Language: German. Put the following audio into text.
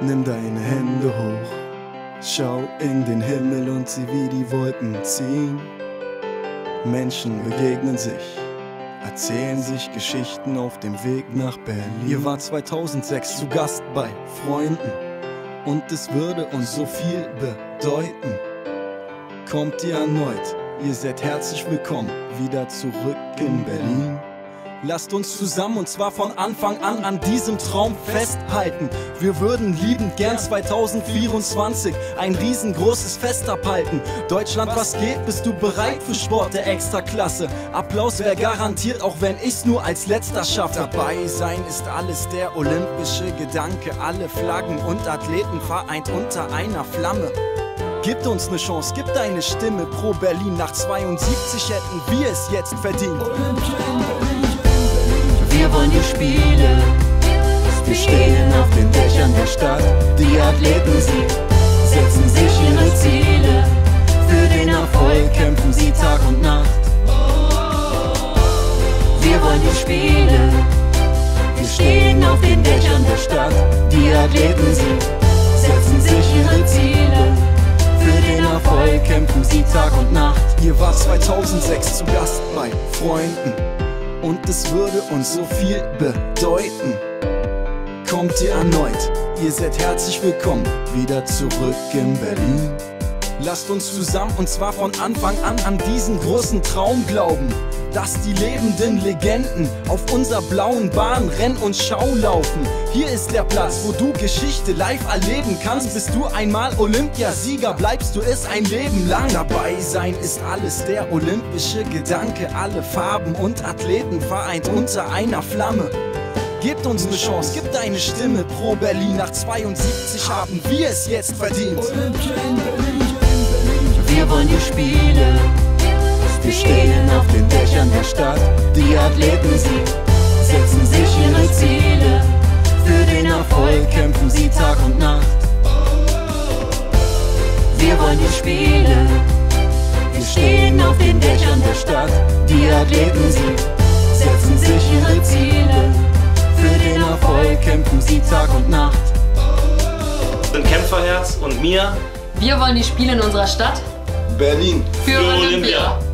Nimm deine Hände hoch, schau in den Himmel und sieh, wie die Wolken ziehen. Menschen begegnen sich, erzählen sich Geschichten auf dem Weg nach Berlin. Ihr wart 2006 zu Gast bei Freunden und es würde uns so viel bedeuten. Kommt ihr erneut, ihr seid herzlich willkommen, wieder zurück in Berlin. Lasst uns zusammen und zwar von Anfang an diesem Traum festhalten. Wir würden liebend gern 2024 ein riesengroßes Fest abhalten. Deutschland, was geht? Bist du bereit für Sport der Extraklasse? Applaus wäre garantiert, auch wenn ich's nur als letzter schaffe. Dabei sein ist alles, der olympische Gedanke. Alle Flaggen und Athleten vereint unter einer Flamme. Gib uns eine Chance, gib deine Stimme pro Berlin. Nach 72 hätten wir es jetzt verdient. Wir wollen die Spiele, wir stehen auf den Dächern der Stadt. Die Athleten, sie setzen sich ihre Ziele. Für den Erfolg kämpfen sie Tag und Nacht. Wir wollen die Spiele, wir stehen auf den Dächern der Stadt. Die Athleten, sie setzen sich ihre Ziele. Für den Erfolg kämpfen sie Tag und Nacht. Ihr wart 2006 zu Gast bei Freunden und es würde uns so viel bedeuten. Kommt ihr erneut, ihr seid herzlich willkommen, wieder zurück in Berlin. Lasst uns zusammen und zwar von Anfang an diesen großen Traum glauben, dass die lebenden Legenden auf unserer blauen Bahn Renn- und Schau laufen. Hier ist der Platz, wo du Geschichte live erleben kannst. Bist du einmal Olympiasieger, bleibst du es ein Leben lang. Dabei sein ist alles, der olympische Gedanke. Alle Farben und Athleten vereint unter einer Flamme. Gebt uns eine Chance, gib deine Stimme pro Berlin. Nach 72 haben wir es jetzt verdient. Wir wollen die Spiele, wir stehen auf den Dächern der Stadt. Die Athleten, sie setzen sich ihre Ziele. Für den Erfolg kämpfen sie Tag und Nacht. Wir wollen die Spiele, wir stehen auf den Dächern der Stadt. Die Athleten, sie setzen sich ihre Ziele. Für den Erfolg kämpfen sie Tag und Nacht. Ein Kämpferherz und mir. Wir wollen die Spiele in unserer Stadt. Berlin. Für Olympia.